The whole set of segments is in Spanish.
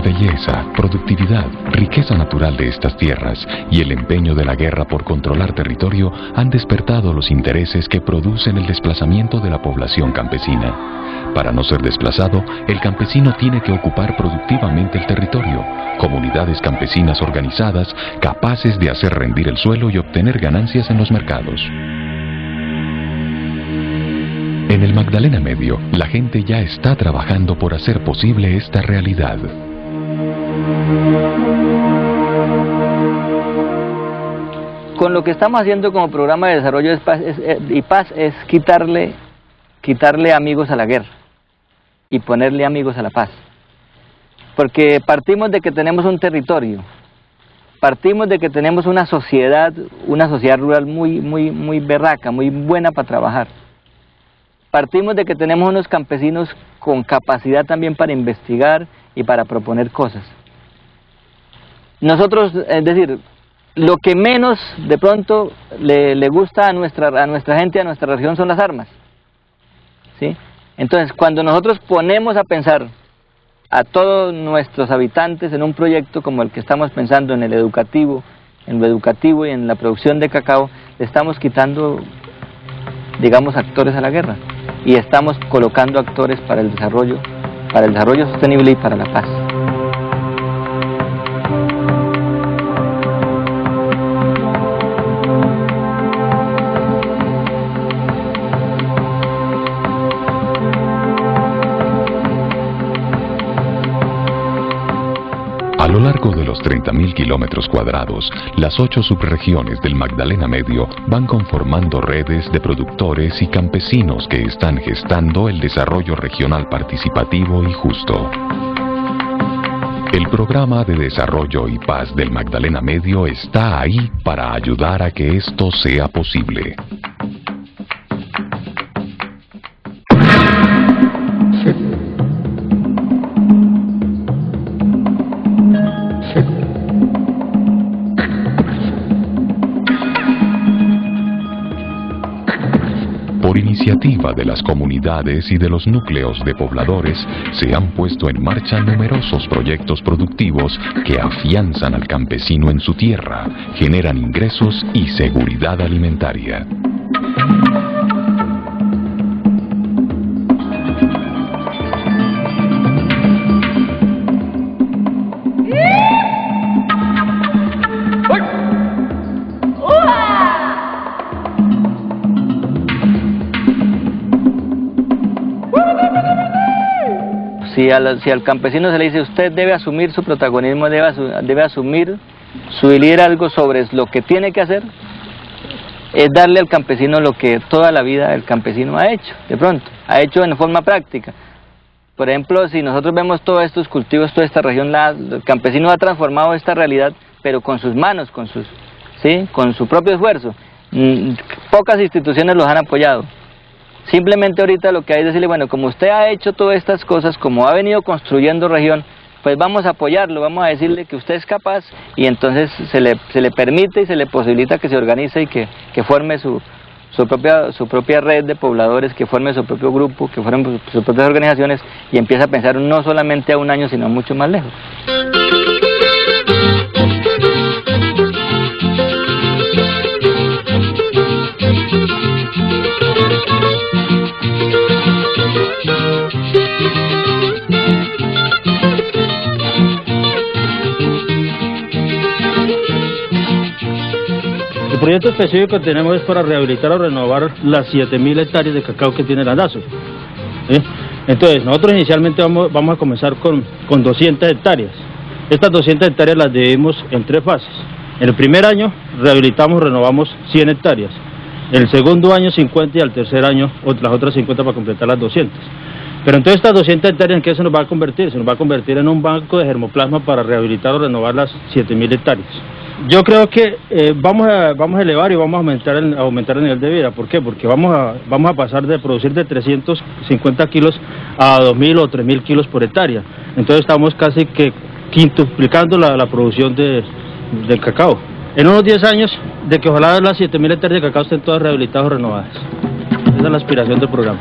La belleza, productividad, riqueza natural de estas tierras y el empeño de la guerra por controlar territorio han despertado los intereses que producen el desplazamiento de la población campesina. Para no ser desplazado, el campesino tiene que ocupar productivamente el territorio, comunidades campesinas organizadas capaces de hacer rendir el suelo y obtener ganancias en los mercados. En el Magdalena Medio, la gente ya está trabajando por hacer posible esta realidad. Con lo que estamos haciendo como programa de desarrollo y paz es quitarle amigos a la guerra y ponerle amigos a la paz. Porque partimos de que tenemos un territorio, partimos de que tenemos una sociedad rural muy berraca, muy buena para trabajar. Partimos de que tenemos unos campesinos con capacidad también para investigar y para proponer cosas. Nosotros, es decir, lo que menos de pronto le gusta a nuestra gente, a nuestra región, son las armas, ¿sí? Entonces, cuando nosotros ponemos a pensar a todos nuestros habitantes en un proyecto como el que estamos pensando en lo educativo y en la producción de cacao, le estamos quitando, digamos, actores a la guerra y estamos colocando actores para el desarrollo sostenible y para la paz. A lo largo de los 30.000 kilómetros cuadrados, las 8 subregiones del Magdalena Medio van conformando redes de productores y campesinos que están gestando el desarrollo regional participativo y justo. El programa de desarrollo y paz del Magdalena Medio está ahí para ayudar a que esto sea posible. Por iniciativa de las comunidades y de los núcleos de pobladores, se han puesto en marcha numerosos proyectos productivos que afianzan al campesino en su tierra, generan ingresos y seguridad alimentaria. Si al campesino se le dice, usted debe asumir su protagonismo, debe asumir su liderazgo sobre lo que tiene que hacer, es darle al campesino lo que toda la vida el campesino ha hecho, de pronto, ha hecho en forma práctica. Por ejemplo, si nosotros vemos todos estos cultivos, toda esta región, el campesino ha transformado esta realidad, pero con sus manos, con su propio esfuerzo. Pocas instituciones los han apoyado. Simplemente ahorita lo que hay es decirle, bueno, como usted ha hecho todas estas cosas, como ha venido construyendo región, pues vamos a apoyarlo, vamos a decirle que usted es capaz y entonces se le permite y se le posibilita que se organice y que forme su propia red de pobladores, que forme su propio grupo, que forme sus propias organizaciones y empieza a pensar no solamente a un año, sino mucho más lejos. El proyecto específico que tenemos es para rehabilitar o renovar las 7.000 hectáreas de cacao que tiene Arandazo. Entonces, nosotros inicialmente vamos a comenzar con 200 hectáreas. Estas 200 hectáreas las dividimos en 3 fases. En el primer año rehabilitamos, renovamos 100 hectáreas. En el segundo año 50 y al tercer año las otras 50 para completar las 200. Pero entonces estas 200 hectáreas, ¿en qué se nos va a convertir? Se nos va a convertir en un banco de germoplasma para rehabilitar o renovar las 7.000 hectáreas. Yo creo que vamos a elevar y vamos a aumentar el nivel de vida. ¿Por qué? Porque vamos a pasar de producir de 350 kilos a 2.000 o 3.000 kilos por hectárea. Entonces estamos casi que quintuplicando la producción del cacao. En unos 10 años, de que ojalá las 7.000 hectáreas de cacao estén todas rehabilitadas o renovadas. Esa es la aspiración del programa.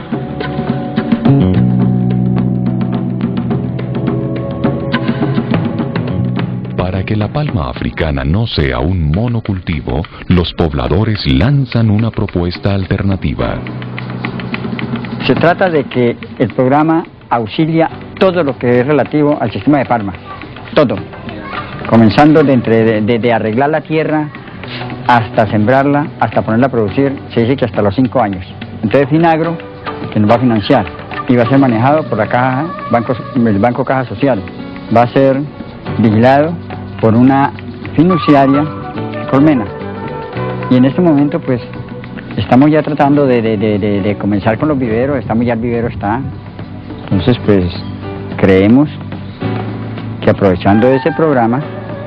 para que la palma africana no sea un monocultivo, los pobladores lanzan una propuesta alternativa. Se trata de que el programa auxilia todo lo que es relativo al sistema de palma, todo, comenzando de arreglar la tierra hasta sembrarla, hasta ponerla a producir, se dice que hasta los 5 años. Entonces Finagro, que nos va a financiar, y va a ser manejado por la caja, el Banco Caja Social, va a ser vigilado por una fiduciaria Colmena. Y en este momento pues estamos ya tratando de comenzar con los viveros, el vivero está. Entonces pues creemos que aprovechando ese programa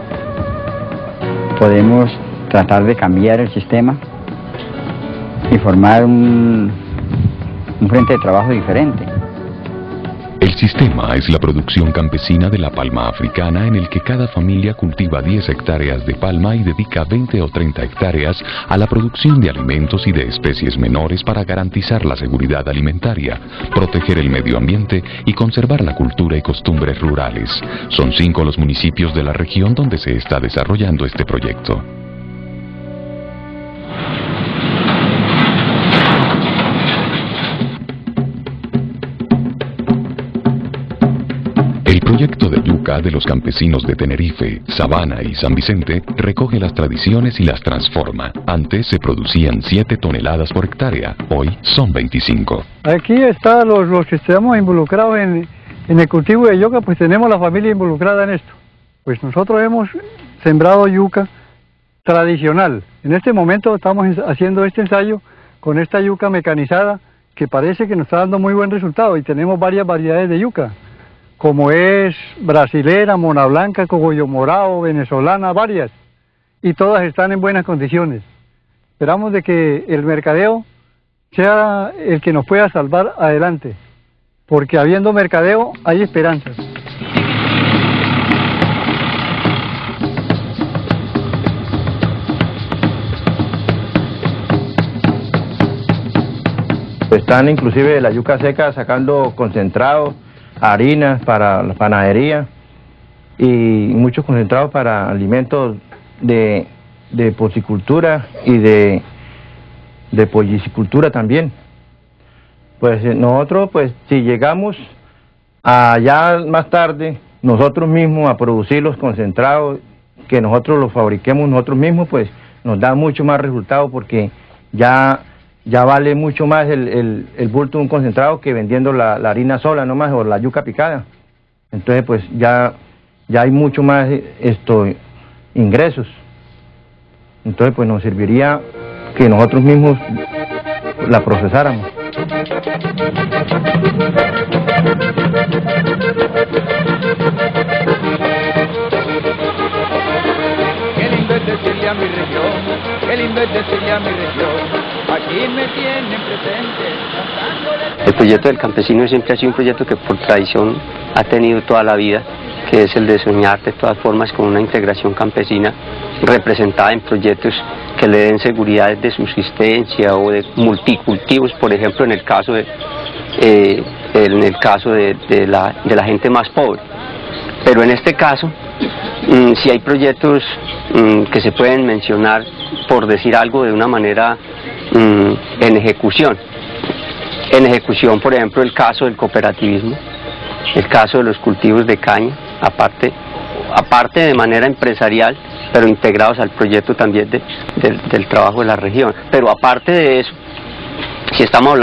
podemos tratar de cambiar el sistema y formar un frente de trabajo diferente. El sistema es la producción campesina de la palma africana, en el que cada familia cultiva 10 hectáreas de palma y dedica 20 o 30 hectáreas a la producción de alimentos y de especies menores para garantizar la seguridad alimentaria, proteger el medio ambiente y conservar la cultura y costumbres rurales. Son 5 los municipios de la región donde se está desarrollando este proyecto. El proyecto de yuca de los campesinos de Tenerife, Sabana y San Vicente recoge las tradiciones y las transforma. Antes se producían 7 toneladas por hectárea, hoy son 25. Aquí están los que estamos involucrados en el cultivo de yuca, pues tenemos la familia involucrada en esto. Pues nosotros hemos sembrado yuca tradicional. En este momento estamos haciendo este ensayo con esta yuca mecanizada que parece que nos está dando muy buen resultado, y tenemos varias variedades de yuca, como es brasilera, mona blanca, cogollo morado, venezolana, varias, y todas están en buenas condiciones. Esperamos de que el mercadeo sea el que nos pueda salvar adelante, porque habiendo mercadeo hay esperanzas. Están inclusive de la yuca seca sacando concentrados, harinas para la panadería y muchos concentrados para alimentos de porcicultura y de pollicicultura también. Pues nosotros, pues si llegamos allá más tarde, nosotros mismos a producir los concentrados, que nosotros los fabriquemos nosotros mismos, pues nos da mucho más resultado, porque ya vale mucho más el bulto de un concentrado que vendiendo la harina sola nomás, o la yuca picada. Entonces pues ya hay mucho más ingresos. Entonces pues nos serviría que nosotros mismos la procesáramos. Qué lindo es decirle a mi región, qué lindo es decirle a mi región, aquí me tienen presente. El proyecto del campesino siempre ha sido un proyecto que por tradición ha tenido toda la vida, que es el de soñar de todas formas con una integración campesina representada en proyectos que le den seguridad de subsistencia o de multicultivos, por ejemplo en el caso de la gente más pobre. Pero en este caso, si hay proyectos que se pueden mencionar, por decir algo de una manera, en ejecución. En ejecución, por ejemplo, el caso del cooperativismo, el caso de los cultivos de caña, aparte de manera empresarial, pero integrados al proyecto también del trabajo de la región. Pero aparte de eso, si estamos hablando